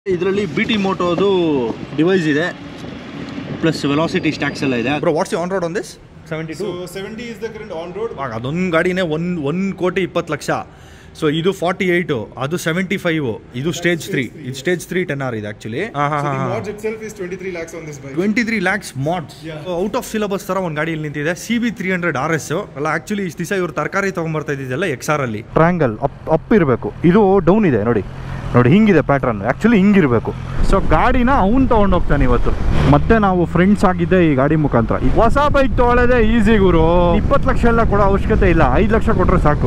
ಇದರಲ್ಲಿ BT Motoದು device ಇದೆ ಪ್ಲಸ್ ವೆಲಾಸಿಟಿ ಸ್ಟ್ಯಾಕ್ಸ್ ಎಲ್ಲ ಇದೆ. Bro what's on road on this? 72. So 70 is the current on road. ಅದೊಂದು ಗಾಡಿನೇ 1,20,00,000. ಸೊ ಇದು 48, ಅದು 75, ಇದು ಸ್ಟೇಜ್ 3. ಇದು ಸ್ಟೇಜ್ 3 10R ಇದೆ actually. The mods itself is 23 lakhs on this bike. 23 lakhs mods. Out of syllabus ತರ ಒಂದು ಗಾಡಿ ಇಲ್ಲಿ ನಿಂತಿದೆ. CB300 RS ಅಲ್ಲ, ಆಕ್ಚುಲಿ ಇಷ್ಟು ದಿವಸ ಇವ್ರು ತರಕಾರಿ ತೊಗೊಂಬರ್ತಾ ಇದ್ದಿದ್ದೆಲ್ಲ XR ಅಲ್ಲಿ. ಟ್ರಯಾಂಗಲ್ ಅಪ್ ಇರಬೇಕು, ಇದು ಡೌನ್ ಇದೆ ನೋಡಿ ಹಿಂಗಿದೆ ಪ್ಯಾಟ್ರನ್. ಆ್ಯಕ್ಚುಲಿ ಹಿಂಗಿರಬೇಕು. ಸೊ ಗಾಡಿನ ಅವ್ನು ತೊಗೊಂಡೋಗ್ತಾನೆ ಇವತ್ತು. ಮತ್ತೆ ನಾವು ಫ್ರೆಂಡ್ಸ್ ಆಗಿದ್ದೆ ಈ ಗಾಡಿ ಮುಖಾಂತರ. ಈ ಹೊಸ ಬೈಕ್ ತೊಗೊಳ್ಳೋದೇ ಈಸಿ ಗುರು. 20 ಲಕ್ಷ ಎಲ್ಲ ಕೊಡೋ ಅವಶ್ಯಕತೆ ಇಲ್ಲ, 5 ಲಕ್ಷ ಕೊಟ್ಟರೆ ಸಾಕು.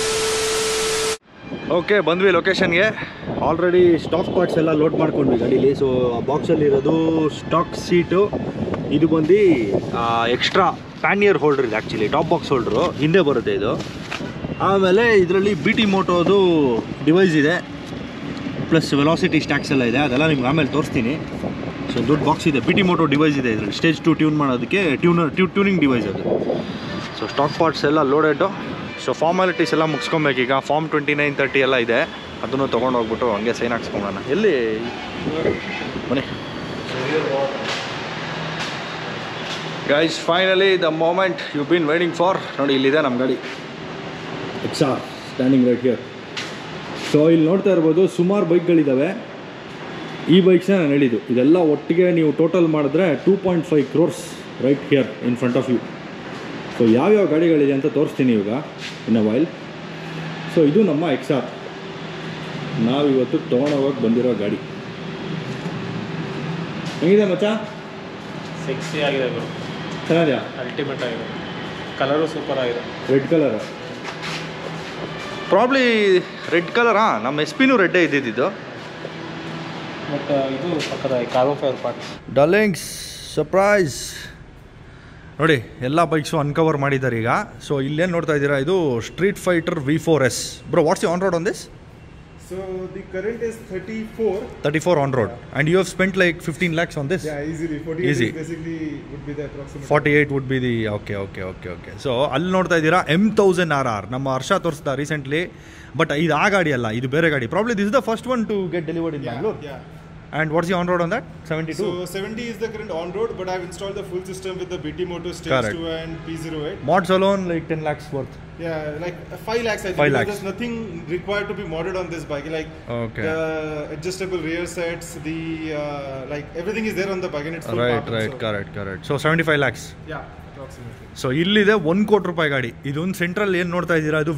ಓಕೆ, ಬಂದ್ವಿ ಲೊಕೇಶನ್ಗೆ. ಆಲ್ರೆಡಿ ಸ್ಟಾಕ್ ಪಾರ್ಟ್ಸ್ ಎಲ್ಲ ಲೋಡ್ ಮಾಡ್ಕೊಂಡ್ವಿ ಗಾಡೀಲಿ. ಸೊ ಆ ಬಾಕ್ಸಲ್ಲಿ ಇರೋದು ಸ್ಟಾಕ್ ಸೀಟು, ಇದು ಬಂದು ಎಕ್ಸ್ಟ್ರಾ ಪ್ಯಾನಿಯರ್ ಹೋಲ್ಡರ್ ಇದೆ. ಆ್ಯಕ್ಚುಲಿ ಟಾಪ್ ಬಾಕ್ಸ್ ಹೋಲ್ಡ್ರು ಹಿಂದೆ ಬರುತ್ತೆ ಇದು. ಆಮೇಲೆ ಇದರಲ್ಲಿ BT Motoದು ಡಿವೈಸ್ ಇದೆ ಪ್ಲಸ್ ವೆಲಾಸಿಟಿ ಸ್ಟ್ಯಾಕ್ಸ್ ಎಲ್ಲ ಇದೆ. ಅದೆಲ್ಲ ನಿಮ್ಗೆ ಆಮೇಲೆ ತೋರಿಸ್ತೀನಿ. ಸೊ ದೊಡ್ಡ ಬಾಕ್ಸ್ ಇದೆ, BT Moto ಡಿವೈಸ್ ಇದೆ ಇದರಲ್ಲಿ. ಸ್ಟೇಜ್ 2 ಟ್ಯೂನ್ ಮಾಡೋದಕ್ಕೆ ಟ್ಯೂನಿಂಗ್ ಡಿವೈಸ್ ಅದು. ಸೊ ಸ್ಟಾಕ್ ಪಾರ್ಟ್ಸ್ ಎಲ್ಲ ಲೋಡೆಡು. ಸೊ ಫಾರ್ಮಾಲಿಟೀಸ್ ಎಲ್ಲ ಮುಗಿಸ್ಕೊಬೇಕೀಗ. ಫಾರ್ಮ್ 29, 30 ಎಲ್ಲ ಇದೆ, ಅದನ್ನು ತೊಗೊಂಡು ಹೋಗ್ಬಿಟ್ಟು ಹಂಗೆ ಸೈನ್ ಹಾಕ್ಸ್ಕೊಂಬೋಣ. ಎಲ್ಲಿ ಬನ್ನಿ guys, finally the moment you been waiting for. ನೋಡಿ ಇಲ್ಲಿದೆ ನಮ್ಮ ಗಾಡಿ XR standing right here. So ಇಲ್ಲಿ ನೋಡ್ತಾ ಇರ್ಬೋದು ಸುಮಾರು ಬೈಕ್ಗಳಿದ್ದಾವೆ. ಈ ಬೈಕ್ಸ್ನ ನಾನು ಹೇಳಿದ್ದು, ಇದೆಲ್ಲ ಒಟ್ಟಿಗೆ ನೀವು ಟೋಟಲ್ ಮಾಡಿದ್ರೆ 2.5 crores right here in front of you. So ಯಾವ್ಯಾವ ಗಾಡಿಗಳಿದೆ ಅಂತ ತೋರಿಸ್ತೀನಿ ಇವಾಗ ಇನ್ ಅ ವೈಲ್. ಸೊ ಇದು ನಮ್ಮ XR, ನಾವಿವತ್ತು ತೊಗೊಂಡೋಗಕ್ಕೆ ಬಂದಿರೋ ಗಾಡಿ. ಹೆಂಗಿದೆ ಮಚ್ಚ? ಸೆಕ್ಸಿ ಆಗಿದೆ ಬ್ರೋ, ಚೆನ್ನಾಗಿದೆಯಾ? ಅಲ್ಟಿಮೇಟ್ ಆಗಿದೆ. ಕಲರು ಸೂಪರ್ ಆಗಿದೆ, ರೆಡ್ ಕಲರ್. ಪ್ರಾಬ್ಲಿ ರೆಡ್ ಕಲರಾ? ನಮ್ಮ SP-ನೂ ರೆಡ್ಡೇ ಇದ್ದಿದ್ದು. ಬಟ್ ಇದು ಪಕ್ಕದ carbon fibre parts. Darlings surprise ನೋಡಿ, ಎಲ್ಲ ಬೈಕ್ಸು ಅನ್ಕವರ್ ಮಾಡಿದ್ದಾರೆ ಈಗ. ಸೊ ಇಲ್ಲೇನು ನೋಡ್ತಾ ಇದ್ದೀರಾ, ಇದು street fighter V4S. Bro what's on road on this? So the current is 34 on road, and you have spent like 15 lakhs on this? Yeah, easily. 48 Easy. basically would be the approximate. 48 would be the okay. So ಅಲ್ಲಿ ನೋಡ್ತಾ ಇದ್ದೀರಾ M1000 RR, ನಮ್ಮ ಹರ್ಷ ತೋರಿಸ್ತಾ recently. But ಇದು ಆ ಗಾಡಿ ಅಲ್ಲ, ಇದು ಬೇರೆ ಗಾಡಿ. Probably this is the first one to get delivered in Bangalore. Yeah. And what's the on road on that? 72? So 70 is the current on road, but I've installed the full system with the BT Moto Stage Correct. 2 and P08. Mods alone like 10 lakhs worth. Yeah, like 5 lakhs I think. 5 lakhs. There's nothing required to be modded on this bike. Like Okay. the adjustable rear sets, the like everything is there on the bike and it's full Right, carbon, right, so. correct. So 75 lakhs. Yeah, approximately. So ಇಲ್ಲಿದೆ 1 ಕೋಟಿ ರೂಪಾಯಿ ಗಾಡಿ. ಇದೊಂದು central ಏನು ನೋಡ್ತಾ ಇದ್ದೀರಾ, ಇದು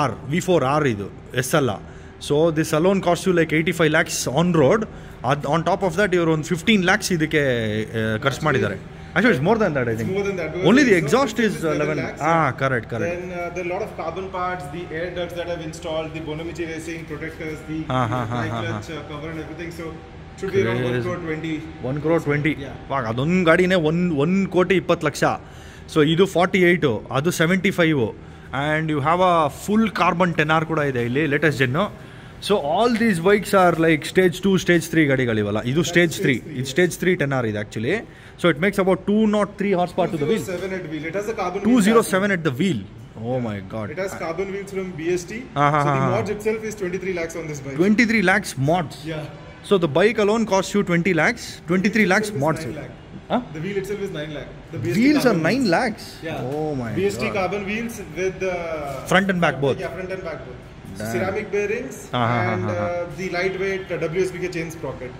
V4R ಇದು S ಅಲ್ಲ. So this alone cost you like 85 lakhs on road. ಅದು ಆನ್ ಟಾಪ್ ಆಫ್ ದಟ್ ಇವರು ಒಂದು 15 lakhs ಇದಕ್ಕೆ ಖರ್ಚು ಮಾಡಿದ್ದಾರೆ. Actually, it's more than that, I think. It's more than that. Only the exhaust is 11 lakhs. Correct. Then there are a lot of carbon parts, the air ducts that I've installed, the Bonamici Racing protectors, the brake clutch cover and everything. So should be around 1,20,20. 1,20,20. Yeah. ಅದೊಂದು ಗಾಡಿನೇ 1,20,20,00,000. So ಇದು 48, ಅದು 75, and you have a full carbon 10R ಕೂಡ ಇದೆ ಇಲ್ಲಿ, latest gen. So all these bikes are like stage 2, stage 3 ಗಾಡಿಗಳಿವಲ್ಲ. ಇದು stage 3, ಇದು stage 3 10R ಇದೆ actually. So it makes about 203 horse power to the wheel. 207 at wheel. It has a carbon 207 at the wheel. Oh my god. It has carbon wheels from BST. So the mods itself is 23 lakhs on this bike. 23 lakhs mods. Yeah. So the bike alone costs you 20 lakhs. 23 lakhs mods. 9 lakh. Huh? The wheel itself is 9 lakh. The BST Wheels are carbon 9 wheels. lakhs. Yeah. Oh my BST god. carbon wheels with the Front and back both. Yeah, front and back both. Damn. Ceramic bearings and the lightweight WSBK chain sprocket.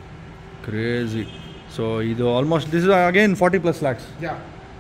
Crazy. So ಇದು almost, this is again 40 plus lakhs. Yeah.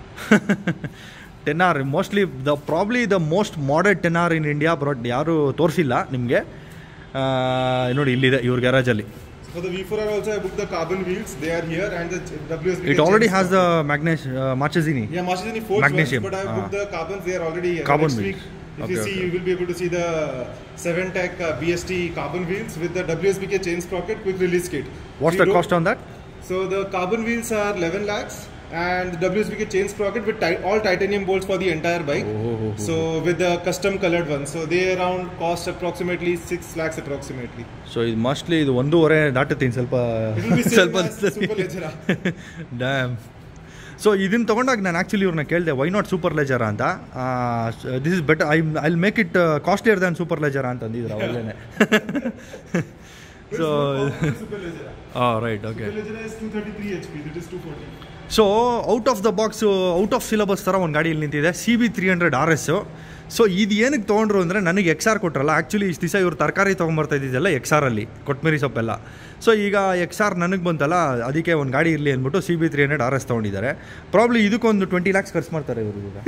10R mostly probably the most modded 10R in India, but ಯಾರು ತೋರಿಸಿಲ್ಲ ನಿಮಗೆ. ನೋಡಿ ಇಲ್ಲಿದೆ ಇವ್ರ ಗ್ಯಾರೇಜಲ್ಲಿ. For the V4R also I booked the carbon wheels. They are here and the WSBK. It already has the Marchesini. Yeah, Marchesini forged Magnesium. ones, but I booked the carbons. They are already here. Carbon Next wheels. week, if you see, you will be able to see the 7-tech BST carbon wheels with the WSBK chain sprocket quick release kit. What's the cost on that? So the carbon wheels are 11 lakhs and the WSBK chain sprocket with all titanium bolts for the entire bike. So with the custom colored ones. So they around cost approximately 6 lakhs approximately. So ಇದು mostly ಇದು 1.5 ದಾಟುತ್ತೀನಿ ಸ್ವಲ್ಪ. It will be same as Super Leggera. Damn. So ಇದನ್ನು ತೊಗೊಂಡಾಗ ನಾನು actually ಇವ್ರನ್ನ ಕೇಳಿದೆ why not Super Leggera ಅಂತ. This is better, I make it costlier than Super Leggera ಅಂತ ಅಂದಿದ್ರು ಅವಾಗಲೇ. So right okay so out of the box out of syllabus ಥರ ಒಂದು ಗಾಡಿ ಇಲ್ಲಿ ನಿಂತಿದೆ CB300 RS. ಸೊ ಇದು ಏನಕ್ಕೆ ತೊಗೊಂಡ್ರು ಅಂದರೆ ನನಗೆ XR ಕೊಟ್ರಲ್ಲ. ಆ್ಯಕ್ಚುಲಿ ಇಷ್ಟು ದಿವಸ ಇವ್ರು ತರಕಾರಿ ತೊಗೊಂಬರ್ತಾ ಇದ್ದಿದ್ದೆಲ್ಲ XR-ಅಲ್ಲಿ ಕೊತ್ತಂಬರಿ ಸೊಪ್ಪೆಲ್ಲ. ಸೊ ಈಗ XR ನನಗೆ ಬಂತಲ್ಲ, ಅದಕ್ಕೆ ಒಂದು ಗಾಡಿ ಇರಲಿ ಅಂದ್ಬಿಟ್ಟು CB300 RS ತೊಗೊಂಡಿದ್ದಾರೆ. ಪ್ರಾಬ್ಲಿ ಇದಕ್ಕೊಂದು 20 lakhs ಖರ್ಚು ಮಾಡ್ತಾರೆ ಇವರು ಈಗ.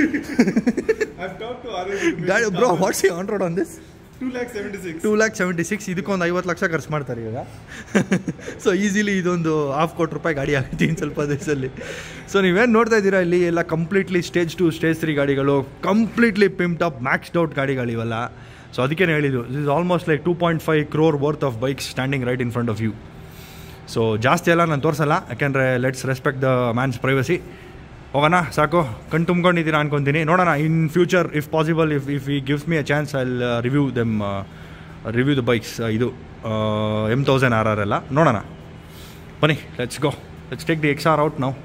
ಗಾಡಿ bro what's you on road on this? 2,76,000 ಇದಕ್ಕೊಂದು 50 ಲಕ್ಷ ಖರ್ಚು ಮಾಡ್ತಾರೆ ಇವಾಗ. ಸೊ ಈಸಿಲಿ ಇದೊಂದು ½ ಕೋಟಿ ರೂಪಾಯಿ ಗಾಡಿ ಆಗುತ್ತೆ ಇನ್ನು ಸ್ವಲ್ಪ ದಿವಸದಲ್ಲಿ. ಸೊ ನೀವೇನು ನೋಡ್ತಾ ಇದ್ದೀರಾ ಇಲ್ಲಿ ಎಲ್ಲ ಕಂಪ್ಲೀಟ್ಲಿ ಸ್ಟೇಜ್ 2 ಸ್ಟೇಜ್ 3 ಗಾಡಿಗಳು, completely pimped up maxed out ಗಾಡಿಗಳಿವೆಲ್ಲ. ಸೊ ಅದಕ್ಕೇ ಹೇಳಿದ್ದು this is almost like 2.5 crore worth of bikes standing right in front of you. So ಜಾಸ್ತಿ ಎಲ್ಲ ನಾನು ತೋರಿಸಲ್ಲ, ಯಾಕೆಂದರೆ let's respect the man's privacy. ಹೋಗೋಣ, ಸಾಕು, ಕಣ್ ತುಂಬ್ಕೊಂಡಿದ್ದೀರಾ ಅನ್ಕೊತೀನಿ. ನೋಡೋಣ in future if possible, if he gives me a chance I will review the bikes. ಇದು M1000 RR ಎಲ್ಲ ನೋಡೋಣ. ಬನ್ನಿ, let's go, let's take the XR out ನಾವು.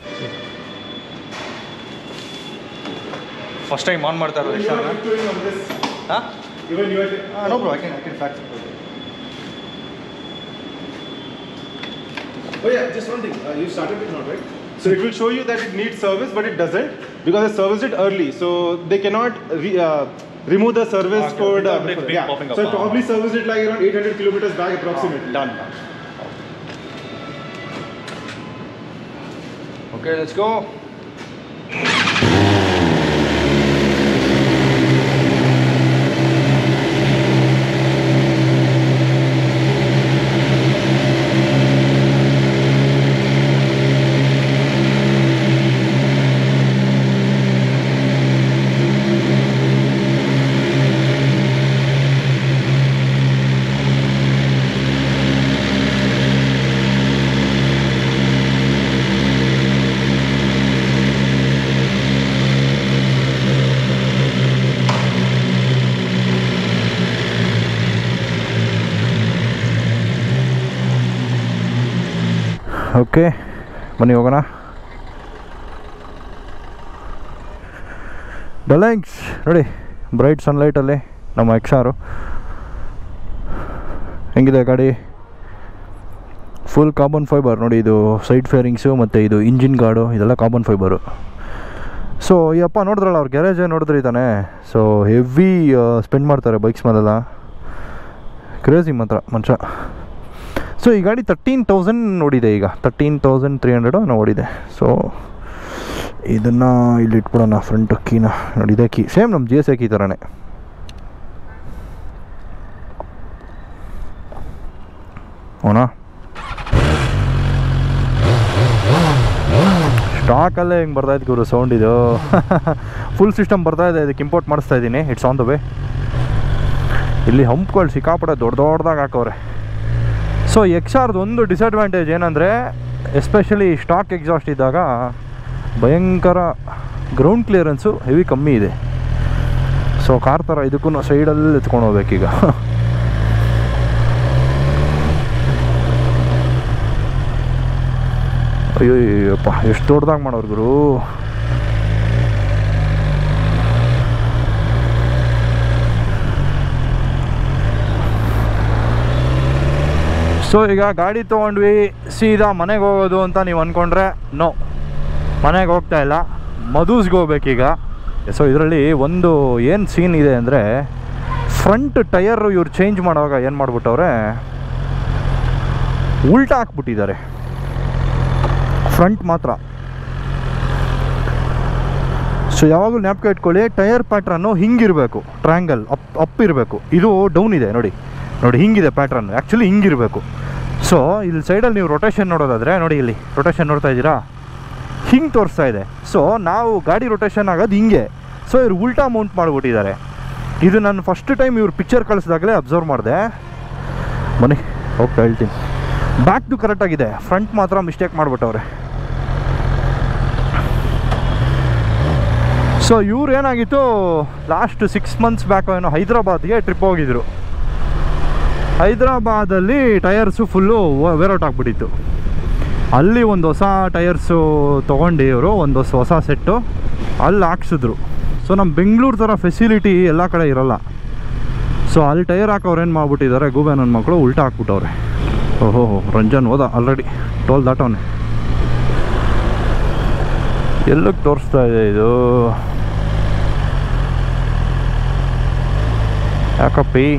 ಫಸ್ಟ್ ಟೈಮ್ ಆನ್ ಮಾಡ್ತಾ ಇರೋದು XR. ಹಾಂ no bro, I can fact. Oh yeah, just one thing. You started it now, right? So it will show you that it needs service, but it doesn't because I serviced it early. So they cannot remove the service code. Yeah. So I probably serviced it like around 800 kilometers back approximately. Done. Okay, let's go. Okay, ಬನ್ನಿ ಹೋಗೋಣ. ಡಲೈಂಗ್ಸ್ ನೋಡಿ, bright ಸನ್ಲೈಟಲ್ಲಿ ನಮ್ಮ XR ಹೆಂಗಿದೆ ಗಾಡಿ. Full carbon fibre ನೋಡಿ, ಇದು side fairings ಮತ್ತು ಇದು ಇಂಜಿನ್ ಗಾರ್ಡು ಇದೆಲ್ಲ ಕಾರ್ಬನ್ ಫೈಬರು. ಸೊ ಈ ಅಪ್ಪ ನೋಡಿದ್ರಲ್ಲ, ಅವ್ರ ಗ್ಯಾರೇಜೇ ನೋಡಿದ್ರಿ ತಾನೆ. ಸೊ ಹೆವಿ ಸ್ಪೆಂಡ್ ಮಾಡ್ತಾರೆ ಬೈಕ್ಸ್ ಮೇಲೆಲ್ಲ, ಕ್ರೇಜಿ ಮಾತ್ರ ಮನುಷ್ಯ. ಸೊ ಈ ಗಾಡಿ 13,000 ನೋಡಿದೆ, ಈಗ 13,300 ನೋಡಿದೆ. ಸೊ ಇದನ್ನು ಇಲ್ಲಿ ಇಟ್ಬಿಡೋಣ, ಫ್ರಂಟ್ ಕೀನ ನೋಡಿದೆ. ಕೀ ಸೇಮ್ ನಮ್ಮ GSA ಕೀ ಥರನೇ. ಹೋನಾ, ಸ್ಟಾಕಲ್ಲೇ ಹಿಂಗೆ ಬರ್ತಾಯಿದ್ದು ಗುರು ಸೌಂಡ್. ಇದು ಫುಲ್ ಸಿಸ್ಟಮ್ ಬರ್ತಾಯಿದೆ, ಇದಕ್ಕೆ ಇಂಪೋರ್ಟ್ ಮಾಡಿಸ್ತಾ ಇದ್ದೀನಿ. It's on the way. ಇಲ್ಲಿ ಹಂಪ್ಗಳು ಸಿಕ್ಕಾಪಟ್ಟೆ ದೊಡ್ಡ ದೊಡ್ಡದಾಗಿ ಹಾಕವ್ರೆ. ಸೊ XRದು ಒಂದು ಡಿಸಡ್ವಾಂಟೇಜ್ ಏನಂದರೆ, ಎಸ್ಪೆಷಲಿ ಸ್ಟಾಕ್ ಎಕ್ಸಾಸ್ಟ್ ಇದ್ದಾಗ ಭಯಂಕರ ಗ್ರೌಂಡ್ ಕ್ಲಿಯರೆನ್ಸು ಹೆವಿ ಕಮ್ಮಿ ಇದೆ. ಸೊ ಕಾರ್ ಥರ ಇದಕ್ಕೂ ಸೈಡಲ್ಲಿ ಎತ್ಕೊಂಡು ಹೋಗ್ಬೇಕೀಗ. ಅಯ್ಯೋಯ್ಯಪ್ಪ, ಎಷ್ಟು ದೊಡ್ಡದಾಗಿ ಮಾಡೋರು ಗುರು. ಸೊ ಈಗ ಗಾಡಿ ತೊಗೊಂಡ್ವಿ, ಸೀದಾ ಮನೆಗೆ ಹೋಗೋದು ಅಂತ ನೀವು ಅಂದ್ಕೊಂಡ್ರೆ ನೋ, ಮನೆಗೆ ಹೋಗ್ತಾ ಇಲ್ಲ, ಮಧುಸ್ಗೆ ಹೋಗ್ಬೇಕೀಗ. ಸೊ ಇದರಲ್ಲಿ ಒಂದು ಏನು ಸೀನ್ ಇದೆ ಅಂದರೆ, ಫ್ರಂಟ್ ಟಯರು ಇವ್ರು ಚೇಂಜ್ ಮಾಡುವಾಗ ಏನು ಮಾಡಿಬಿಟ್ಟವ್ರೆ, ಉಲ್ಟಾ ಹಾಕ್ಬಿಟ್ಟಿದ್ದಾರೆ ಫ್ರಂಟ್ ಮಾತ್ರ. ಸೊ ಯಾವಾಗಲೂ ಜ್ಞಾಪಕ ಇಟ್ಕೊಳ್ಳಿ, ಟಯರ್ ಪ್ಯಾಟ್ರನ್ನು ಹಿಂಗಿರಬೇಕು, ಟ್ರ್ಯಾಂಗಲ್ ಅಪ್ ಇರಬೇಕು. ಇದು ಡೌನ್ ಇದೆ ನೋಡಿ, ಹಿಂಗಿದೆ ಪ್ಯಾಟ್ರನ್, ಆ್ಯಕ್ಚುಲಿ ಹಿಂಗಿರಬೇಕು. ಸೊ ಇಲ್ಲಿ ಸೈಡಲ್ಲಿ ನೀವು ರೊಟೇಷನ್ ನೋಡೋದಾದರೆ ನೋಡಿ, ಇಲ್ಲಿ ರೊಟೇಷನ್ ನೋಡ್ತಾ ಇದ್ದೀರಾ, ಹಿಂಗೆ ತೋರಿಸ್ತಾ ಇದೆ. ಸೊ ನಾವು ಗಾಡಿ ರೊಟೇಷನ್ ಆಗೋದು ಹಿಂಗೆ. ಸೊ ಇವ್ರು ಉಲ್ಟಾ ಮೌಂಟ್ ಮಾಡಿಬಿಟ್ಟಿದ್ದಾರೆ. ಇದು ನಾನು ಫಸ್ಟ್ ಟೈಮ್ ಇವ್ರು ಪಿಕ್ಚರ್ ಕಳಿಸಿದಾಗಲೇ ಅಬ್ಸರ್ವ್ ಮಾಡಿದೆ. ಬನ್ನಿ ಹೋಗ್ತಾ ಹೇಳ್ತೀನಿ. ಬ್ಯಾಕ್ದು ಕರೆಕ್ಟಾಗಿದೆ, ಫ್ರಂಟ್ ಮಾತ್ರ ಮಿಸ್ಟೇಕ್ ಮಾಡಿಬಿಟ್ಟವ್ರೆ. ಸೊ ಇವ್ರು ಏನಾಗಿತ್ತು, ಲಾಸ್ಟ್ 6 months ಬ್ಯಾಕ್ ಏನೋ ಹೈದ್ರಾಬಾದ್ಗೆ ಟ್ರಿಪ್ ಹೋಗಿದ್ರು. ಹೈದ್ರಾಬಾದಲ್ಲಿ ಟಯರ್ಸು ಫುಲ್ಲು ವೇರೌಟ್ ಆಗಿಬಿಟ್ಟಿತ್ತು. ಅಲ್ಲಿ ಒಂದು ಹೊಸ ಟಯರ್ಸು ತೊಗೊಂಡು ಇವರು ಒಂದು ಹೊಸ ಸೆಟ್ಟು ಅಲ್ಲಿ ಹಾಕ್ಸಿದ್ರು. ಸೊ ನಮ್ಮ ಬೆಂಗಳೂರು ಥರ ಫೆಸಿಲಿಟಿ ಎಲ್ಲ ಕಡೆ ಇರೋಲ್ಲ. ಸೊ ಅಲ್ಲಿ ಟೈರ್ ಹಾಕೋರು ಏನು ಮಾಡ್ಬಿಟ್ಟಿದ್ದಾರೆ, ಗೂಬೆ ನನ್ನ ಮಕ್ಕಳು ಉಲ್ಟಾ ಹಾಕ್ಬಿಟ್ಟವ್ರೆ. ಓಹೋ ರಂಜನ್ ಹೋದ ಆಲ್ರೆಡಿ, ಟೋಲ್ ದಾಟವನೆ. ಎಲ್ಲಕ್ಕೆ ತೋರಿಸ್ತಾ ಇದೆ ಇದು? ಯಾಕಪ್ಪಿ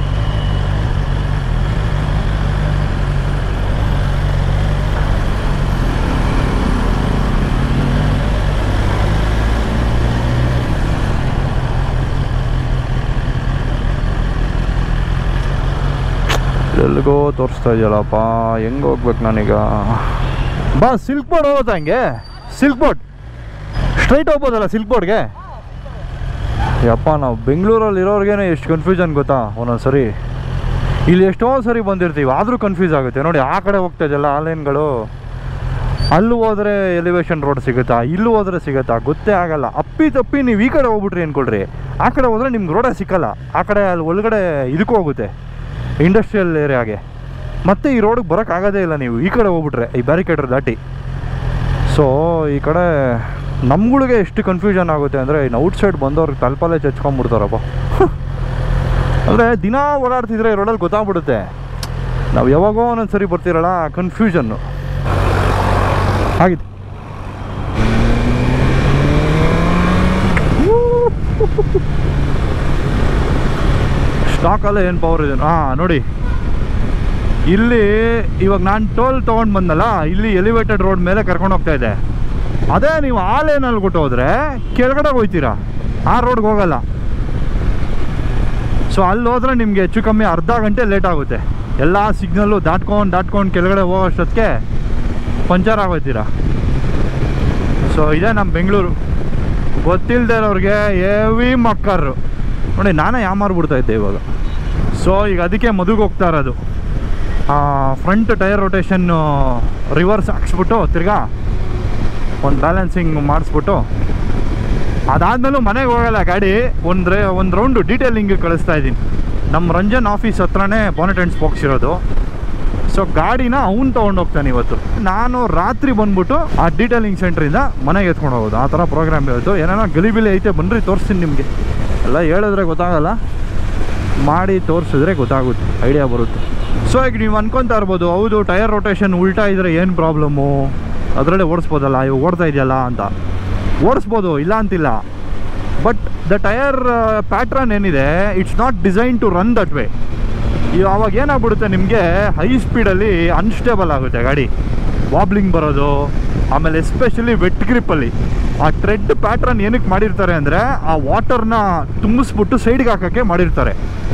ಎಲ್ಲಿಗೋ ತೋರಿಸ್ತಾ ಇದೆಯಲ್ಲಪ್ಪ, ಹೆಂಗೆ ಹೋಗ್ಬೇಕು ನಾನೀಗ? ಬಾ ಸಿಲ್ಕ್ ಬೋರ್ಡ್ ಹೋಗುತ್ತಾ ಹಂಗೆ? ಸಿಲ್ಕ್ ಬೋರ್ಡ್ ಸ್ಟ್ರೈಟ್ ಹೋಗ್ಬೋದಲ್ಲ ಸಿಲ್ಕ್ ಬೋರ್ಡ್ಗೆ? ಯಪ್ಪ ನಾವು ಬೆಂಗಳೂರಲ್ಲಿ ಇರೋರಿಗೇನೆ ಎಷ್ಟು ಕನ್ಫ್ಯೂಷನ್ ಗೊತ್ತಾ ಒಂದೊಂದು ಸರಿ. ಇಲ್ಲಿ ಎಷ್ಟೋ ಸರಿ ಬಂದಿರ್ತೀವಿ ಆದರೂ ಕನ್ಫ್ಯೂಸ್ ಆಗುತ್ತೆ. ನೋಡಿ ಆ ಕಡೆ ಹೋಗ್ತಾ ಇದೆಯಲ್ಲ ಆ ಲೈನ್ಗಳು, ಅಲ್ಲೂ ಹೋದರೆ ಎಲಿವೇಶನ್ ರೋಡ್ ಸಿಗುತ್ತಾ, ಇಲ್ಲೂ ಹೋದರೆ ಸಿಗುತ್ತಾ ಗೊತ್ತೇ ಆಗಲ್ಲ. ಅಪ್ಪಿ ತಪ್ಪಿ ನೀವು ಈ ಕಡೆ ಹೋಗ್ಬಿಟ್ರಿ ಅಂದ್ಕೊಳ್ರಿ, ಆ ಕಡೆ ಹೋದರೆ ನಿಮ್ಗೆ ರೋಡೇ ಸಿಕ್ಕಲ್ಲ. ಆ ಕಡೆ ಅಲ್ಲಿ ಒಳಗಡೆ ಇದಕ್ಕೂ ಹೋಗುತ್ತೆ ಇಂಡಸ್ಟ್ರಿಯಲ್ ಏರಿಯಾಗೆ, ಮತ್ತೆ ಈ ರೋಡಿಗೆ ಬರೋಕ್ಕಾಗೋದೇ ಇಲ್ಲ ನೀವು ಈ ಕಡೆ ಹೋಗ್ಬಿಟ್ರೆ ಈ ಬ್ಯಾರಿಕೇಡ್ರ್ ದಾಟಿ. ಸೊ ಈ ಕಡೆ ನಮ್ಗಳಿಗೆ ಎಷ್ಟು ಕನ್ಫ್ಯೂಷನ್ ಆಗುತ್ತೆ ಅಂದರೆ ಇನ್ನು ಔಟ್ಸೈಡ್ ಬಂದವ್ರಿಗೆ ತಲುಪಲ್ಲೇ ಚಚ್ಕೊಂಡ್ಬಿಡ್ತಾರಪ್ಪ. ಅಂದರೆ ದಿನ ಓಡಾಡ್ತಿದ್ರೆ ಈ ರೋಡಲ್ಲಿ ಗೊತ್ತಾಗ್ಬಿಡುತ್ತೆ. ನಾವು ಯಾವಾಗೋ ಒಂದೊಂದು ಸರಿ ಬರ್ತಿರಲ್ಲ ಕನ್ಫ್ಯೂಷನ್ನು ಆಗಿದೆ. ಸ್ಟಾಕಲ್ಲೇ ಏನು ಪವರ್ ಇದೆ ನೋಡಿ. ಇಲ್ಲಿ ಇವಾಗ ನಾನು ಟೋಲ್ ತೊಗೊಂಡು ಬಂದಲ್ಲ, ಇಲ್ಲಿ ಎಲಿವೇಟೆಡ್ ರೋಡ್ ಮೇಲೆ ಕರ್ಕೊಂಡು ಹೋಗ್ತಾ ಇದೆ. ಅದೇ ನೀವು ಆ ಲೈನಲ್ಲಿ ಕೊಟ್ಟು ಹೋದರೆ ಕೆಳಗಡೆ ಹೋಗ್ತೀರಾ, ಆ ರೋಡ್ಗೆ ಹೋಗಲ್ಲ. ಸೊ ಅಲ್ಲಿ ಹೋದರೆ ನಿಮಗೆ ಹೆಚ್ಚು ಕಮ್ಮಿ ಅರ್ಧ ಗಂಟೆ ಲೇಟ್ ಆಗುತ್ತೆ. ಎಲ್ಲ ಸಿಗ್ನಲ್ಲು ದಾಟ್ಕೊಂಡು ಕೆಳಗಡೆ ಹೋಗೋಷ್ಟೊತ್ತಿಗೆ ಪಂಚರ್ ಆಗೋಯ್ತೀರಾ. ಸೊ ಇದೇ ನಮ್ಮ ಬೆಂಗಳೂರು. ಗೊತ್ತಿಲ್ಲದೆ ಇರೋರಿಗೆ ಹೆವಿ ಮಕ್ಕರು ನೋಡಿ. ನಾನೇ ಯಾಮಾರ್ಬಿಡ್ತಾ ಇದ್ದೆ ಇವಾಗ. ಸೊ ಈಗ ಅದಕ್ಕೆ ಮದುವೆಗೆ ಹೋಗ್ತಾ ಇರೋದು. ಫ್ರಂಟ್ ಟೈರ್ ರೊಟೇಷನ್ನು ರಿವರ್ಸ್ ಹಾಕ್ಸ್ಬಿಟ್ಟು ತಿರ್ಗಾ ಒಂದು ಬ್ಯಾಲೆನ್ಸಿಂಗ್ ಮಾಡಿಸ್ಬಿಟ್ಟು ಅದಾದಮೇಲೂ ಮನೆಗೆ ಹೋಗಲ್ಲ ಗಾಡಿ. ಒಂದು ರೌಂಡು ಡೀಟೇಲಿಂಗ್ ಕಳಿಸ್ತಾ ಇದ್ದೀನಿ. ನಮ್ಮ ರಂಜನ್ ಆಫೀಸ್ ಹತ್ರನೇ ಬಾನೆಟ್ ಆ್ಯಂಡ್ ಸ್ಪೋಕ್ಸ್ ಇರೋದು. ಸೊ ಗಾಡಿನ ಅವ್ನು ತೊಗೊಂಡೋಗ್ತಾನೆ ಇವತ್ತು. ನಾನು ರಾತ್ರಿ ಬಂದ್ಬಿಟ್ಟು ಆ ಡೀಟೇಲಿಂಗ್ ಸೆಂಟ್ರಿಂದ ಮನೆಗೆ ಎತ್ಕೊಂಡು ಹೋಗೋದು. ಆ ಥರ ಪ್ರೋಗ್ರಾಮ್ ಇವತ್ತು. ಏನೇನೋ ಗಲಿಬಿಲಿ ಐತೆ, ಬನ್ನಿರಿ ತೋರಿಸ್ತೀನಿ ನಿಮಗೆ. ಎಲ್ಲ ಹೇಳಿದ್ರೆ ಗೊತ್ತಾಗಲ್ಲ, ಮಾಡಿ ತೋರಿಸಿದ್ರೆ ಗೊತ್ತಾಗುತ್ತೆ, ಐಡಿಯಾ ಬರುತ್ತೆ. ಸೊ ಈಗ ನೀವು ಅನ್ಕೊತಾ ಇರ್ಬೋದು, ಹೌದು ಟೈರ್ ರೊಟೇಷನ್ ಉಲ್ಟಾ ಇದ್ದರೆ ಏನು ಪ್ರಾಬ್ಲಮ್ಮು, ಅದರಲ್ಲೇ ಓಡಿಸ್ಬೋದಲ್ಲ, ಇವಾಗ ಓಡ್ತಾ ಇದೆಯಲ್ಲ ಅಂತ. ಓಡಿಸ್ಬೋದು, ಇಲ್ಲ ಅಂತಿಲ್ಲ. ಬಟ್ ದ ಟೈರ್ ಪ್ಯಾಟ್ರನ್ ಏನಿದೆ, it's not design to run that way. ಆವಾಗ ಏನಾಗ್ಬಿಡುತ್ತೆ ನಿಮಗೆ, ಹೈ ಸ್ಪೀಡಲ್ಲಿ ಅನ್ಸ್ಟೇಬಲ್ ಆಗುತ್ತೆ ಗಾಡಿ, ವಾಬ್ಲಿಂಗ್ ಬರೋದು. ಆಮೇಲೆ ಎಸ್ಪೆಷಲಿ ವೆಟ್ ಗ್ರಿಪ್ಪಲ್ಲಿ ಆ ಟ್ರೆಡ್ ಪ್ಯಾಟ್ರನ್ ಏನಕ್ಕೆ ಮಾಡಿರ್ತಾರೆ ಅಂದರೆ, ಆ ವಾಟರ್ನ ತುಂಬಿಸ್ಬಿಟ್ಟು ಸೈಡ್ಗೆ ಹಾಕೋಕ್ಕೆ ಮಾಡಿರ್ತಾರೆ.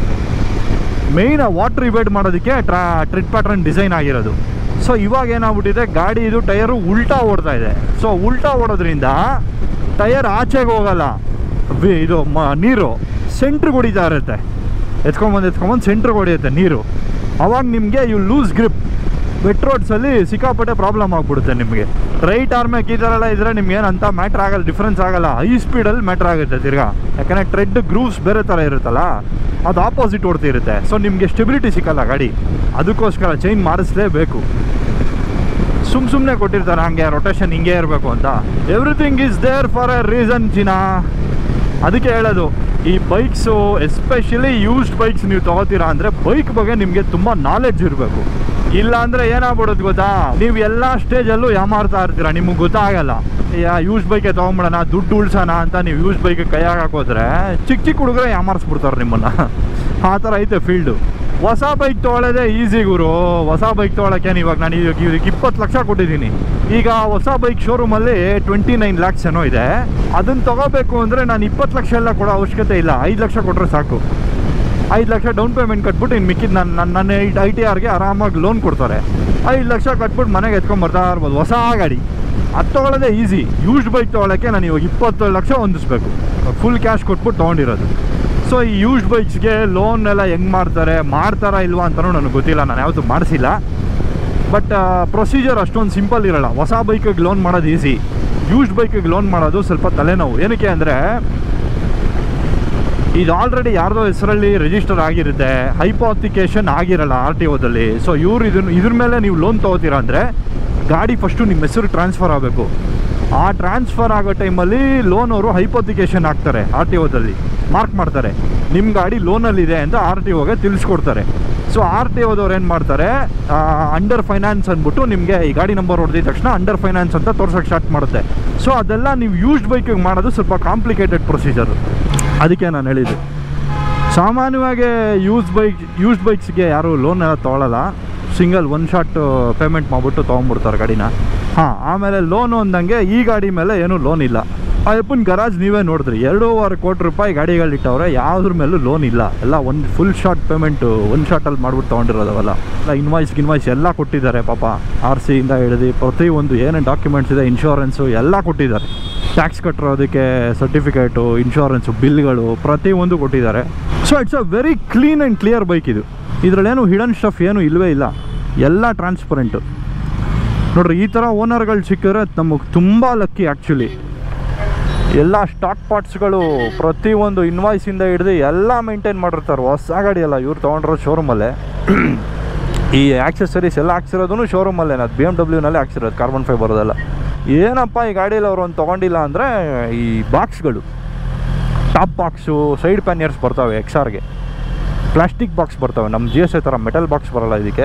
ಮೇಯ್ನ್ ಆ ವಾಟರ್ ಇವೇಡ್ ಮಾಡೋದಕ್ಕೆ ಟ್ರೆಡ್ ಪ್ಯಾಟ್ರನ್ ಡಿಸೈನ್ ಆಗಿರೋದು. ಸೊ ಇವಾಗ ಏನಾಗ್ಬಿಟ್ಟಿದೆ, ಗಾಡಿ ಇದು ಟೈರು ಉಲ್ಟಾ ಓಡ್ತಾ ಇದೆ. ಸೊ ಉಲ್ಟಾ ಓಡೋದ್ರಿಂದ ಟೈರ್ ಆಚೆಗೆ ಹೋಗಲ್ಲ, ಇದು ನೀರು ಸೆಂಟ್ರಿಗೆ ಹೊಡಿತಾ ಇರುತ್ತೆ. ಎತ್ಕೊಂಬಂದು ಸೆಂಟ್ರಿಗೆ ಹೊಡಿಯುತ್ತೆ ನೀರು. ಅವಾಗ ನಿಮಗೆ ಯು ಲೂಸ್ ಗ್ರಿಪ್. ವೆಟ್ ರೋಡ್ಸಲ್ಲಿ ಸಿಕ್ಕಾಪಟ್ಟೆ ಪ್ರಾಬ್ಲಮ್ ಆಗಿಬಿಡುತ್ತೆ ನಿಮಗೆ. ರೈಟ್ ಆರ್ಮ್ಯಾಕ್ ಈ ಥರ ಎಲ್ಲ ಇದ್ದರೆ ನಿಮ್ಗೇನು ಅಂತ ಮ್ಯಾಟ್ರ್ ಆಗಲ್ಲ, ಡಿಫ್ರೆನ್ಸ್ ಆಗಲ್ಲ. ಹೈ ಸ್ಪೀಡಲ್ಲಿ ಮ್ಯಾಟ್ರ್ ಆಗುತ್ತೆ ತಿರ್ಗಾ. ಯಾಕಂದರೆ ಟ್ರೆಡ್ ಗ್ರೂವ್ಸ್ ಬೇರೆ ಥರ ಇರುತ್ತಲ್ಲ, ಅದು ಆಪೋಸಿಟ್ ಓಡ್ತಿರುತ್ತೆ. ಸೊ ನಿಮಗೆ ಸ್ಟೆಬಿಲಿಟಿ ಸಿಕ್ಕಲ್ಲ ಗಾಡಿ. ಅದಕ್ಕೋಸ್ಕರ ಚೈನ್ ಮಾಡಿಸ್ಲೇಬೇಕು. ಸುಮ್ಮನೆ ಕೊಟ್ಟಿರ್ತಾರೆ ಹಂಗೆ ರೊಟೇಷನ್ ಹಿಂಗೆ ಇರಬೇಕು ಅಂತ. Everything is there for a reason ಚಿನ್ನ. ಅದಕ್ಕೆ ಹೇಳೋದು, ಈ ಬೈಕ್ಸು ಎಸ್ಪೆಷಲಿ ಯೂಸ್ಡ್ ಬೈಕ್ಸ್ ನೀವು ತೊಗೋತೀರಾ ಅಂದರೆ ಬೈಕ್ ಬಗ್ಗೆ ನಿಮಗೆ ತುಂಬ ನಾಲೆಡ್ಜ್ ಇರಬೇಕು. ಇಲ್ಲ ಅಂದರೆ ಏನಾಗ್ಬಿಡೋದು ಗೊತ್ತಾ, ನೀವು ಎಲ್ಲ ಸ್ಟೇಜಲ್ಲೂ ಯಾಮಾರ್ತಾ ಇರ್ತೀರ, ನಿಮಗೆ ಗೊತ್ತಾಗಲ್ಲ. ಯೂಸ್ ಬೈಕೆ ತೊಗೊಂಬಿಡೋಣ, ದುಡ್ಡು ಉಳ್ಸೋಣ ಅಂತ ನೀವು ಯೂಸ್ ಬೈಕ್ ಕೈಯಾಗಿ ಹಾಕೋದ್ರೆ ಚಿಕ್ಕ ಹುಡುಗರೆ ಯಾಮಾರಿಸ್ಬಿಡ್ತಾರೆ ನಿಮ್ಮನ್ನು. ಆ ಥರ ಐತೆ ಫೀಲ್ಡು. ಹೊಸ ಬೈಕ್ ತೊಗೊಳ್ಳೋದೇ ಈಸಿ ಗುರು. ಹೊಸ ಬೈಕ್ ತೊಗೊಳಕ್ಕೆ ಇವಾಗ ನಾನು ಇದಕ್ಕೆ 20 ಲಕ್ಷ ಕೊಟ್ಟಿದ್ದೀನಿ. ಈಗ ಹೊಸ ಬೈಕ್ ಶೋರೂಮಲ್ಲಿ 29 lakhs ಏನೋ ಇದೆ. ಅದನ್ನು ತೊಗೋಬೇಕು ಅಂದರೆ ನಾನು 20 ಲಕ್ಷ ಎಲ್ಲ ಕೊಡೋ ಅವಶ್ಯಕತೆ ಇಲ್ಲ, 5 ಲಕ್ಷ ಕೊಟ್ಟರೆ ಸಾಕು. 5 ಲಕ್ಷ ಡೌನ್ ಪೇಮೆಂಟ್ ಕಟ್ಬಿಟ್ಟು ಇನ್ನು ಮಿಕ್ಕಿದ್ದು ನನ್ನ ITRಗೆ ಆರಾಮಾಗಿ ಲೋನ್ ಕೊಡ್ತಾರೆ. 5 ಲಕ್ಷ ಕಟ್ಬಿಟ್ಟು ಮನೆಗೆ ಎತ್ಕೊಂಡ್ಬರ್ತಾ ಇರ್ಬೋದು ಹೊಸ ಗಾಡಿ. ಅದು ತೊಗೊಳ್ಳೋದೇ ಈಸಿ. ಯೂಸ್ಡ್ ಬೈಕ್ ತೊಗೊಳಕ್ಕೆ ನಾನು ಇವಾಗ 20 ಲಕ್ಷ ಹೊಂದಿಸ್ಬೇಕು, ಫುಲ್ ಕ್ಯಾಶ್ ಕೊಟ್ಬಿಟ್ಟು ತೊಗೊಂಡಿರೋದು. ಸೊ ಈ ಯೂಸ್ಡ್ ಬೈಕ್ಸ್ಗೆ ಲೋನ್ ಎಲ್ಲ ಹೆಂಗೆ ಮಾಡ್ತಾರಾ ಇಲ್ವಾ ಅಂತಲೂ ನನಗೆ ಗೊತ್ತಿಲ್ಲ, ನಾನು ಯಾವತ್ತೂ ಮಾಡಿಸಿಲ್ಲ. ಬಟ್ ಪ್ರೊಸೀಜರ್ ಅಷ್ಟೊಂದು ಸಿಂಪಲ್ ಇರೋಲ್ಲ. ಹೊಸ ಬೈಕಿಗೆ ಲೋನ್ ಮಾಡೋದು ಈಸಿ, ಯೂಸ್ಡ್ ಬೈಕಿಗೆ ಲೋನ್ ಮಾಡೋದು ಸ್ವಲ್ಪ ತಲೆನೋವು. ಏನಕ್ಕೆ ಅಂದರೆ ಇದು ಆಲ್ರೆಡಿ ಯಾರ್ದೋ ಹೆಸರಲ್ಲಿ ರಿಜಿಸ್ಟರ್ ಆಗಿರುತ್ತೆ, ಹೈಪೋಥಿಕೇಷನ್ ಆಗಿರಲ್ಲ RTOದಲ್ಲಿ. ಸೊ ಇದ್ರ ಮೇಲೆ ನೀವು ಲೋನ್ ತೊಗೋತೀರಾ ಅಂದರೆ ಗಾಡಿ ಫಸ್ಟು ನಿಮ್ಮ ಹೆಸರು ಟ್ರಾನ್ಸ್ಫರ್ ಆಗಬೇಕು. ಆ ಟ್ರಾನ್ಸ್ಫರ್ ಆಗೋ ಟೈಮಲ್ಲಿ ಲೋನ್ ಅವರು ಹೈಪೋಥಿಕೇಷನ್ ಹಾಕ್ತಾರೆ, RTOದಲ್ಲಿ ಮಾರ್ಕ್ ಮಾಡ್ತಾರೆ, ನಿಮ್ಮ ಗಾಡಿ ಲೋನಲ್ಲಿದೆ ಅಂತ RTOಗೆ ತಿಳಿಸ್ಕೊಡ್ತಾರೆ. ಸೊ RTO ಅವ್ರು ಏನು ಮಾಡ್ತಾರೆ, ಅಂಡರ್ ಫೈನಾನ್ಸ್ ಅಂದ್ಬಿಟ್ಟು ನಿಮಗೆ ಈ ಗಾಡಿ ನಂಬರ್ ಹೊಡೆದಿದ ತಕ್ಷಣ ಅಂಡರ್ ಫೈನಾನ್ಸ್ ಅಂತ ತೋರ್ಸೋಕ್ಕೆ ಸ್ಟಾರ್ಟ್ ಮಾಡುತ್ತೆ. ಸೊ ಅದೆಲ್ಲ ನೀವು ಯೂಸ್ಡ್ ಬೈಕಿಗೆ ಮಾಡೋದು ಸ್ವಲ್ಪ ಕಾಂಪ್ಲಿಕೇಟೆಡ್ ಪ್ರೊಸೀಜರು. ಅದಕ್ಕೆ ನಾನು ಹೇಳಿದ್ದು, ಸಾಮಾನ್ಯವಾಗಿ ಯೂಸ್ಡ್ ಬೈಕ್ಸ್ಗೆ ಯಾರು ಲೋನ್ ಎಲ್ಲ ತೊಗೊಳ್ಳಲ್ಲ, ಸಿಂಗಲ್ ಒನ್ ಶಾಟ್ ಪೇಮೆಂಟ್ ಮಾಡಿಬಿಟ್ಟು ತೊಗೊಂಡ್ಬಿಡ್ತಾರೆ ಗಾಡಿನ. ಆಮೇಲೆ ಲೋನು ಅಂದಂಗೆ ಈ ಗಾಡಿ ಮೇಲೆ ಏನೂ ಲೋನ್ ಇಲ್ಲ. ಅಪ್ಪನ ಗರಾಜ್ ನೀವೇ ನೋಡಿದ್ರಿ, 2.5 ಕೋಟಿ ರೂಪಾಯಿ ಗಾಡಿಗಳಿಟ್ಟವ್ರೆ, ಯಾವುದ್ರ ಮೇಲೂ ಲೋನ್ ಇಲ್ಲ. ಎಲ್ಲ ಒಂದು ಫುಲ್ ಶಾಟ್ ಪೇಮೆಂಟು ಒಂದು ಶಾಟಲ್ಲಿ ಮಾಡ್ಬಿಟ್ಟು ತೊಗೊಂಡಿರೋದವಲ್ಲ. ಎಲ್ಲ ಇನ್ವಾಯ್ಸ್ ಎಲ್ಲ ಕೊಟ್ಟಿದ್ದಾರೆ ಪಾಪ. RC ಇಂದ ಹಿಡಿದು ಪ್ರತಿಯೊಂದು ಏನೇನು ಡಾಕ್ಯುಮೆಂಟ್ಸ್ ಇದೆ, ಇನ್ಶೂರೆನ್ಸು ಎಲ್ಲ ಕೊಟ್ಟಿದ್ದಾರೆ. ಟ್ಯಾಕ್ಸ್ ಕಟ್ಟಿರೋದಕ್ಕೆ ಸರ್ಟಿಫಿಕೇಟು, ಇನ್ಶೂರೆನ್ಸು, ಬಿಲ್ಗಳು ಪ್ರತಿಯೊಂದು ಕೊಟ್ಟಿದ್ದಾರೆ. So it's a very clean and clear bike ಇದು. ಇದರಲ್ಲೇನು ಹಿಡನ್ ಸ್ಟಫ್ ಏನೂ ಇಲ್ಲವೇ ಇಲ್ಲ, ಎಲ್ಲ ಟ್ರಾನ್ಸ್ಪರೆಂಟು. ನೋಡ್ರಿ, ಈ ಥರ ಓನರ್ಗಳು ಸಿಕ್ಕಿದ್ರೆ ನಮಗೆ ತುಂಬ ಲಕ್ಕಿ ಆ್ಯಕ್ಚುಲಿ. ಎಲ್ಲ ಸ್ಟಾಕ್ ಪಾರ್ಟ್ಸ್ಗಳು ಪ್ರತಿಯೊಂದು ಇನ್ವಾಯ್ಸಿಂದ ಹಿಡಿದು ಎಲ್ಲ ಮೇಂಟೈನ್ ಮಾಡಿರ್ತಾರೆ. ಹೊಸ ಗಾಡಿ ಅಲ್ಲ, ಇವ್ರು ತೊಗೊಂಡಿರೋ ಶೋರೂಮಲ್ಲೇ. ಈ ಆಕ್ಸೆಸರೀಸ್ ಎಲ್ಲ ಹಾಕ್ಸಿರೋದು ಶೋರೂಮಲ್ಲೇ, ಅದು BMW ಹಾಕ್ಸಿರೋದು, ಕಾರ್ಬನ್ ಫೈಬರ್ದೆಲ್ಲ. ಏನಪ್ಪ ಈ ಗಾಡೀಲಿ ಅವರು ಒಂದು ತೊಗೊಂಡಿಲ್ಲ ಅಂದರೆ ಈ ಬಾಕ್ಸ್ಗಳು, ಟಾಪ್ ಬಾಕ್ಸು, ಸೈಡ್ ಪ್ಯಾನಿಯರ್ಸ್ ಬರ್ತವೆ, XRಗೆ ಪ್ಲಾಸ್ಟಿಕ್ ಬಾಕ್ಸ್ ಬರ್ತವೆ. ನಮ್ಮ GSA ಥರ ಮೆಟಲ್ ಬಾಕ್ಸ್ ಬರೋಲ್ಲ ಇದಕ್ಕೆ.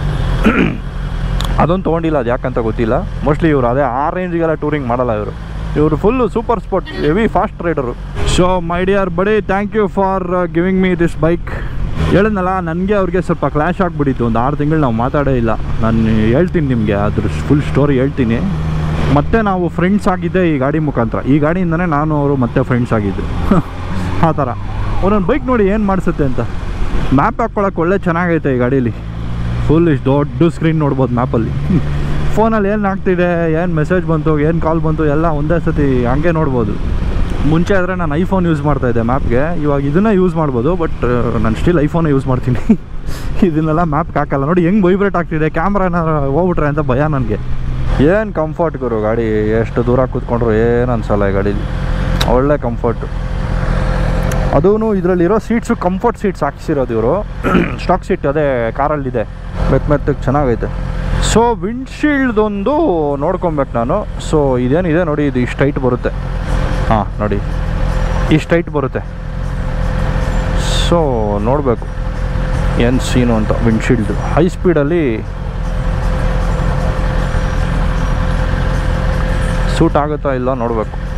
ಅದೊಂದು ತೊಗೊಂಡಿಲ್ಲ, ಅದು ಯಾಕಂತ ಗೊತ್ತಿಲ್ಲ. ಮೋಸ್ಟ್ಲಿ ಇವರು ಅದೇ ಆ ರೇಂಜಿಗೆಲ್ಲ ಟೂರಿಂಗ್ ಮಾಡಲ್ಲ ಇವರು full super sport heavy fast rider. So my dear buddy, thank you for giving me this bike. ಹೇಳಿದ್ನಲ್ಲ, ನನಗೆ ಅವ್ರಿಗೆ ಸ್ವಲ್ಪ ಕ್ಲ್ಯಾಶ್ ಆಗಿಬಿಟ್ಟಿತ್ತು. ಒಂದು 6 ತಿಂಗಳು ನಾವು ಮಾತಾಡೇ ಇಲ್ಲ. ನಾನು ಹೇಳ್ತೀನಿ ನಿಮಗೆ ಅದ್ರ ಫುಲ್ ಸ್ಟೋರಿ ಹೇಳ್ತೀನಿ. ಮತ್ತೆ ನಾವು ಫ್ರೆಂಡ್ಸ್ ಆಗಿದ್ದೆ ಈ ಗಾಡಿ ಮುಖಾಂತರ. ಈ ಗಾಡಿಯಿಂದನೇ ನಾನು ಅವರು ಮತ್ತೆ ಫ್ರೆಂಡ್ಸ್ ಆಗಿದ್ದು. ಆ ಥರ ಒಂದೊಂದು ಬೈಕ್ ನೋಡಿ ಏನು ಮಾಡಿಸುತ್ತೆ ಅಂತ. ಮ್ಯಾಪ್ ಹಾಕ್ಕೊಳಕ್ಕೆ ಒಳ್ಳೆ ಚೆನ್ನಾಗೈತೆ ಈ ಗಾಡೀಲಿ. ಫುಲ್ ಇಷ್ಟು ದೊಡ್ಡ ಸ್ಕ್ರೀನ್ ನೋಡ್ಬೋದು ಮ್ಯಾಪಲ್ಲಿ. ಫೋನಲ್ಲಿ ಏನು ಆಗ್ತಿದೆ, ಏನು ಮೆಸೇಜ್ ಬಂತು, ಏನು ಕಾಲ್ ಬಂತು ಎಲ್ಲ ಒಂದೇ ಸತಿ ಹಂಗೆ ನೋಡ್ಬೋದು. ಮುಂಚೆ ಆದರೆ ನಾನು ಐಫೋನ್ ಯೂಸ್ ಮಾಡ್ತಾಯಿದ್ದೆ ಮ್ಯಾಪ್ಗೆ, ಇವಾಗ ಇದನ್ನೇ ಯೂಸ್ ಮಾಡ್ಬೋದು. ಬಟ್ ನಾನು ಸ್ಟಿಲ್ ಐಫೋನೇ ಯೂಸ್ ಮಾಡ್ತೀನಿ. ಇದನ್ನೆಲ್ಲ ಮ್ಯಾಪ್ಗೆ ಹಾಕಲ್ಲ. ನೋಡಿ ಹೆಂಗೆ ವೈಬ್ರೇಟ್ ಆಗ್ತಿದೆ, ಕ್ಯಾಮ್ರಾ ಏನಾರು ಹೋಗ್ಬಿಟ್ರೆ ಅಂತ ಭಯ ನನಗೆ. ಏನು ಕಂಫರ್ಟ್ ಗುರು ಗಾಡಿ, ಎಷ್ಟು ದೂರ ಕೂತ್ಕೊಂಡ್ರು ಏನು ಅನ್ಸಲ್ಲ ಈ ಗಾಡೀಲಿ. ಒಳ್ಳೆ ಕಂಫರ್ಟು. ಅದೂ ಇದರಲ್ಲಿರೋ ಸೀಟ್ಸು ಕಂಫರ್ಟ್ ಸೀಟ್ಸ್ ಹಾಕ್ಸಿರೋದು ಇವರು. ಸ್ಟಾಕ್ ಸೀಟ್ ಅದೇ ಕಾರಲ್ಲಿದೆ, ಮೆತ್ತಗೆ ಚೆನ್ನಾಗೈತೆ. ಸೊ ವಿಂಡ್ಶೀಲ್ಡೊಂದು ನೋಡ್ಕೊಬೇಕು ನಾನು. ಸೊ ಇದೇನಿದೆ ನೋಡಿ, ಇದು ಇಷ್ಟು ಹೈಟ್ ಬರುತ್ತೆ. ನೋಡಿ ಇಷ್ಟು ಹೈಟ್ ಬರುತ್ತೆ. ಸೊ ನೋಡಬೇಕು ಏನು ಸೀನು ಅಂತ. ವಿಂಡ್ಶೀಲ್ಡು ಹೈ ಸ್ಪೀಡಲ್ಲಿ ಸೂಟ್ ಆಗುತ್ತಾ ಇಲ್ಲ ನೋಡಬೇಕು.